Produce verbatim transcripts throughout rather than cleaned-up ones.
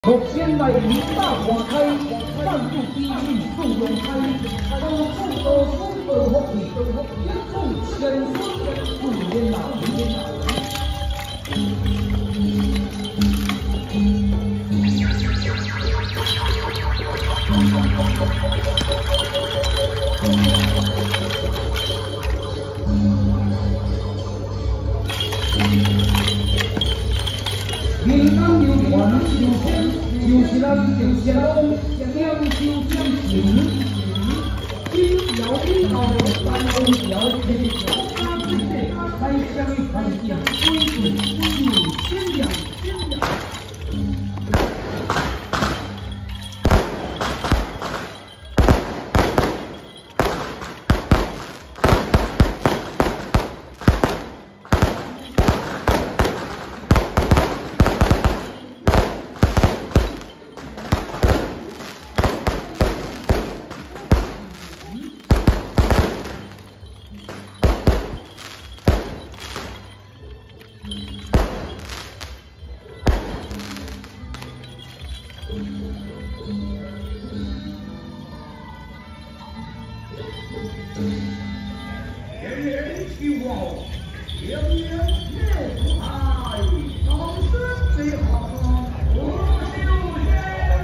目前来宾大花开，赞助基金宋永开，高速高速的福气，一众先生不言难。人当有缘修天，就是咱定下龙，两修将行。今有以后，咱公有天国家之内，开疆开疆，归顺有宣扬宣扬。人人希望，两年内爱，老师最好不修仙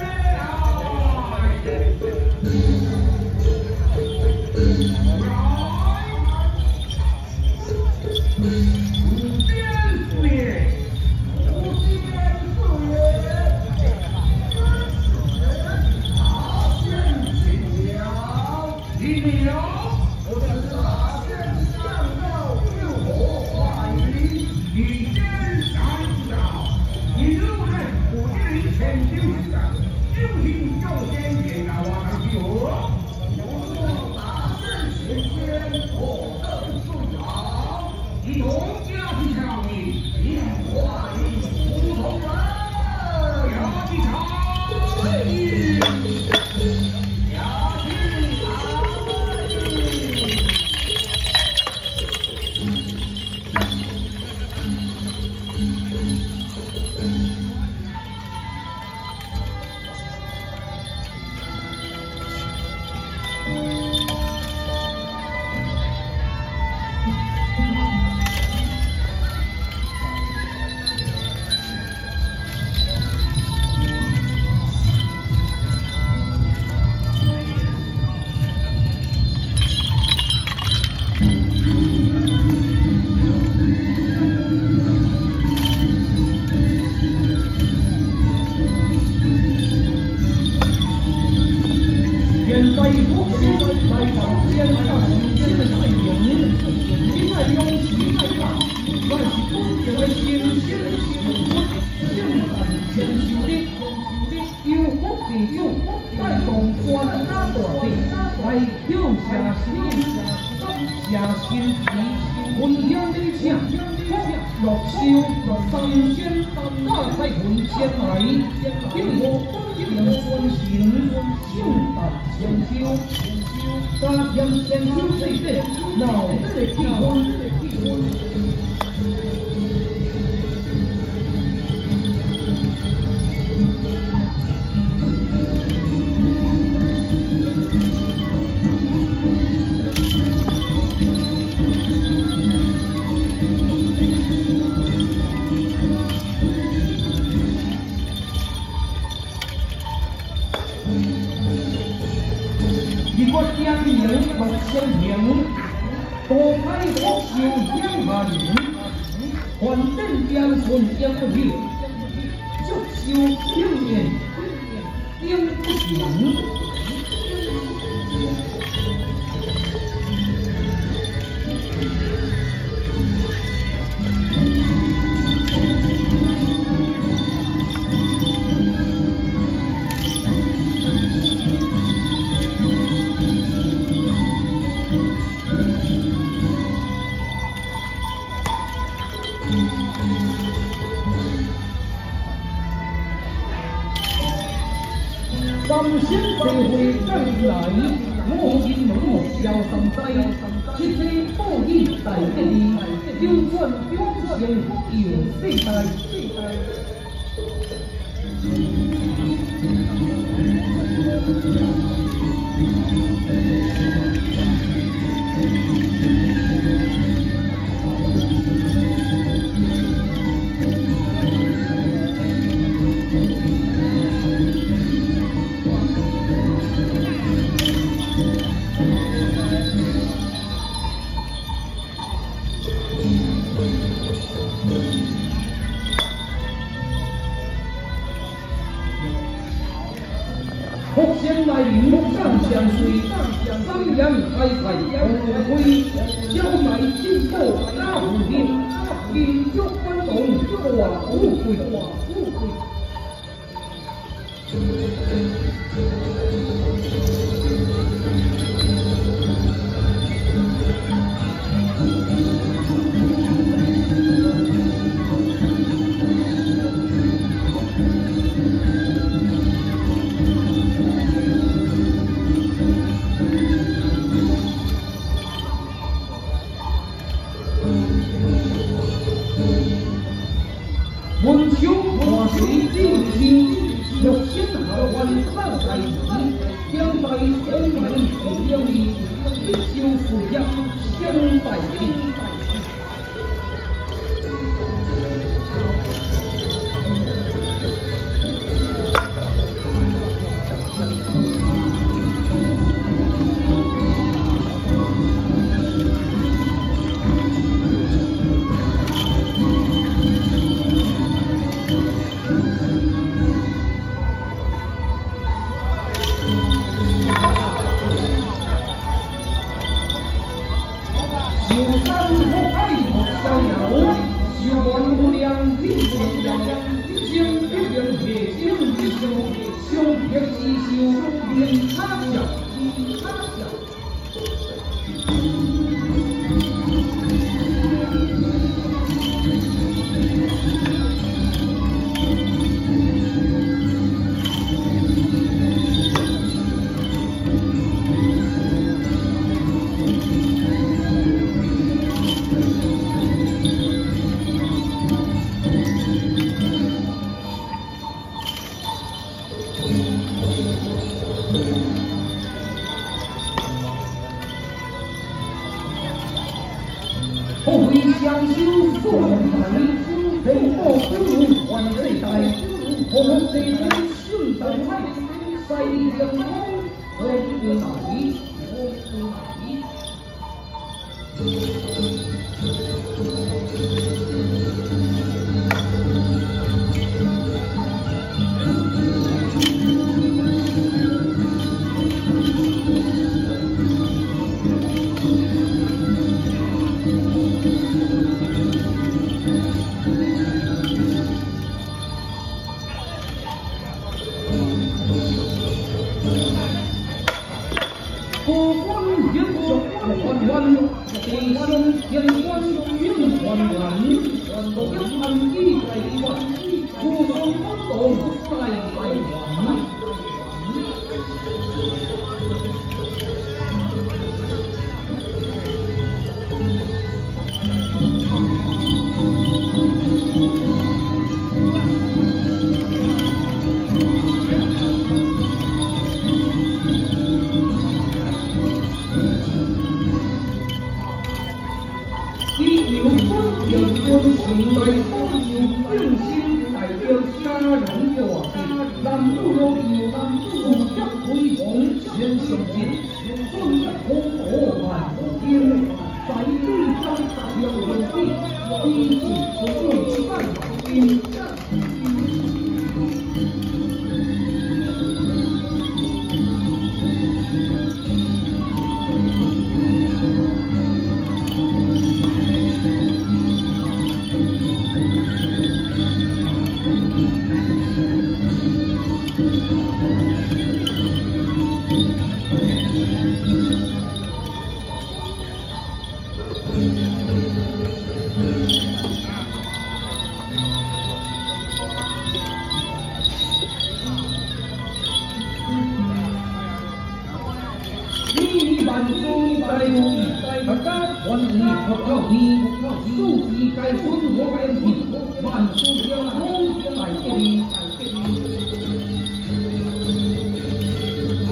幸福有世代。 福先来临，上相随，三阳开泰耀富贵，小乃进步大富民，金玉官动大富贵，大富贵。文秋化水进行，六仙下万三大义，将在天门地两里，一修富养，相待平。有山无海无逍遥，有万无量天无量，将一两铁将一修，修撇一修，连他小，连他小。后会相修做人，人报不如还这代，红这人顺当来，赛将功，我不来，我不来。不管英雄万万，弟兄天官永万万，都要按义来还，不动不动再来还。有官有官，情来都有用心，代表家人和气。南不如有南不如一回红全相见，顺一红火万天，在对方大有有地，一起对万天。万众在路，大家欢喜不靠你，数字该分我该提，万数要好在这里。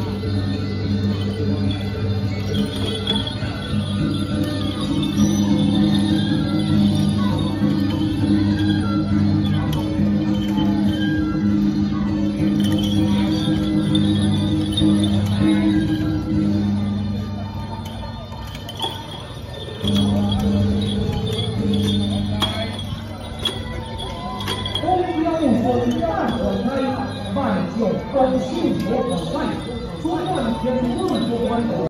万教高兴我不散，说万天问不关头。